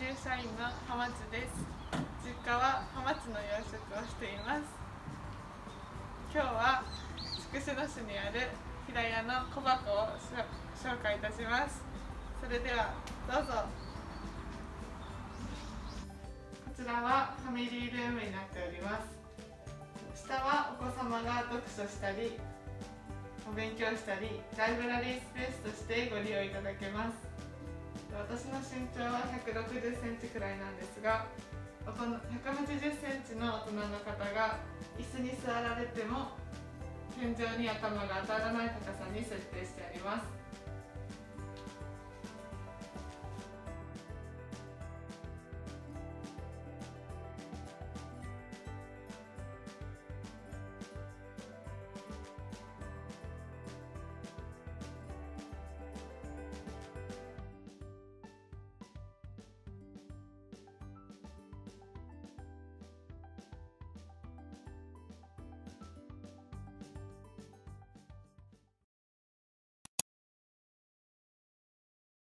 入社員の浜津です。実家は浜津の養殖をしています。今日は筑紫野市にある平屋の小箱を紹介いたします。それではどうぞ。こちらはファミリールームになっております。下はお子様が読書したりお勉強したりライブラリースペースとしてご利用いただけます。私の身長は160センチくらいなんですが、180センチの大人の方が椅子に座られても天井に頭が当たらない高さに設定してあります。